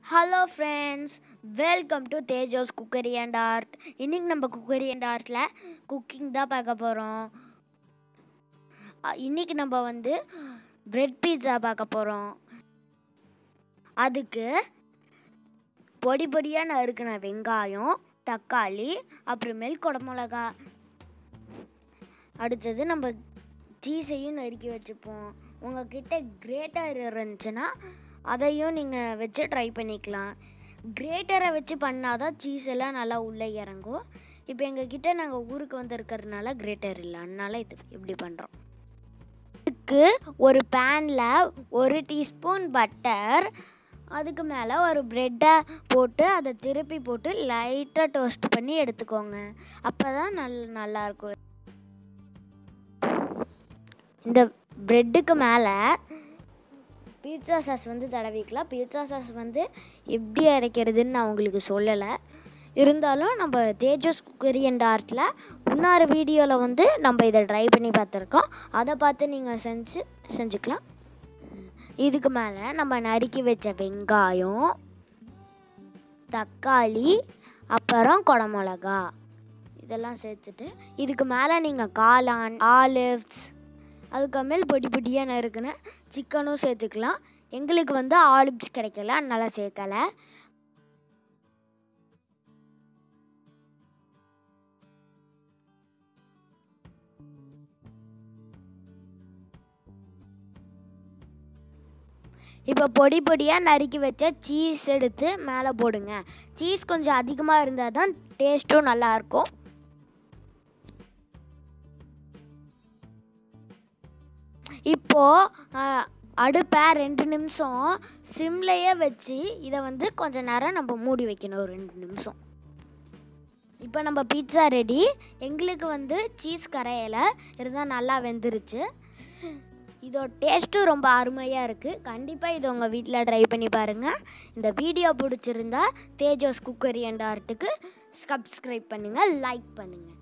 Hello friends, welcome to Tejo's Cookery and Art. இன்னைக்கு நம்ம Cookery and Artல cooking தான் பார்க்க போகிறோம். இன்னைக்கு நம்ம பிரெட் பீட்சா பார்க்க போகிறோம். அதுக்கு பொடி பொடியாக நறுக்கின வெங்காயம், தக்காளி, அப்புறமேல் குடமிளகா. அடுத்தது நம்ம சீஸையும் நறுக்கி வச்சுப்போம். உங்ககிட்ட கிரேட்டர் இருந்துச்சுன்னா அதையும் நீங்கள் வச்சு ட்ரை பண்ணிக்கலாம். கிரேட்டரை வச்சு பண்ணால் தான் சீஸ் எல்லாம் நல்லா உள்ளே இறங்கும். இப்போ எங்ககிட்ட நாங்கள் ஊருக்கு வந்திருக்கிறதுனால கிரேட்டர் இல்லை, அதனால இப்படி பண்ணுறோம். இதுக்கு ஒரு பேனில் 1 டீஸ்பூன் பட்டர், அதுக்கு மேலே ஒரு ப்ரெட்டை போட்டு அதை திருப்பி போட்டு லைட்டாக டோஸ்ட் பண்ணி எடுத்துக்கோங்க. அப்போ தான் நல்லாயிருக்கும். இந்த ப்ரெட்டுக்கு மேலே பீட்சா சாஸ் தடவிக்கலாம். பீட்சா சாஸ் எப்படி அரைக்கிறதுன்னு நான் உங்களுக்கு சொல்லலை. இருந்தாலும் நம்ம தேஜஸ் குக்கரி அண்ட் ஆர்ட்டில் இன்னொரு வீடியோவில் நம்ம இதை ட்ரை பண்ணி பார்த்துருக்கோம். அதை பார்த்து நீங்கள் செஞ்சுக்கலாம். இதுக்கு மேலே நம்ம நறுக்கி வச்ச வெங்காயம், தக்காளி, அப்புறம் குடமிளகா இதெல்லாம் சேர்த்துட்டு இதுக்கு மேலே நீங்கள் காளான், ஆலிவ்ஸ், அதுக்கப்புறமேல் பொடி பொடியாக நறுக்குன்னு சிக்கனும் சேர்த்துக்கலாம். எங்களுக்கு ஆலிவ்ஸ் கிடைக்கல, அதனால சேர்க்கலை. இப்போ பொடி பொடியாக நறுக்கி வச்ச சீஸ் எடுத்து மேலே போடுங்க. சீஸ் கொஞ்சம் அதிகமாக இருந்தால் தான் டேஸ்ட்டும் நல்லாயிருக்கும். இப்போது அடுப்பை 2 நிமிஷம் சிம்லையே வச்சு இதை கொஞ்சம் நேரம் நம்ம மூடி வைக்கணும், ஒரு 2 நிமிஷம். இப்போ நம்ம பீட்சா ரெடி. எங்களுக்கு சீஸ் கரையலை, இருந்தால் நல்லா வெந்துருச்சு. இதோட டேஸ்ட்டும் ரொம்ப அருமையாக இருக்குது. கண்டிப்பாக இதை உங்கள் வீட்டில் ட்ரை பண்ணி பாருங்கள். இந்த வீடியோ பிடிச்சிருந்தா தேஜோஸ் குக்கரி அண்ட் ஆர்ட்டுக்கு சப்ஸ்கிரைப் பண்ணுங்கள், லைக் பண்ணுங்கள்.